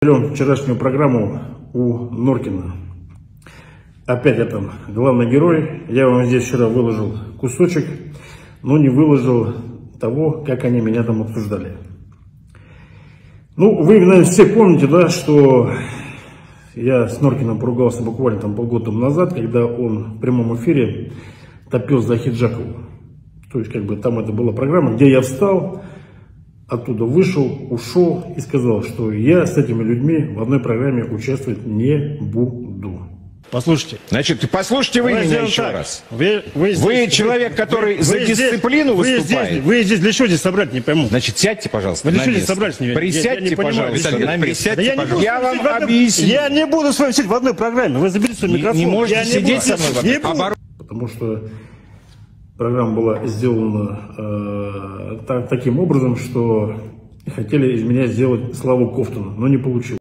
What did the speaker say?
Вчерашнюю программу у Норкина. Опять я там главный герой. Я вам здесь вчера выложил кусочек, но не выложил того, как они меня там обсуждали. Ну, вы, наверное, все помните, да, что я с Норкиным поругался буквально там полгода назад, когда он в прямом эфире топил за Хиджакову. То есть, как бы там это была программа, где я встал, оттуда вышел, ушел и сказал, что я с этими людьми в одной программе участвовать не буду. Послушайте. Значит, послушайте вы меня еще так. раз. Вы человек, который за дисциплину выступает. Вы здесь для чего здесь собрать, не пойму. Значит, сядьте, пожалуйста, вы на для чего место. здесь собрались? Присядьте, пожалуйста, на место. Я вам объясню. Я не буду с вами сидеть в одной программе. Вы заберите свой микрофон. Не можете сидеть со мной. Потому что программа была сделана таким образом, что хотели из меня сделать Славу Ковтуна, но не получилось.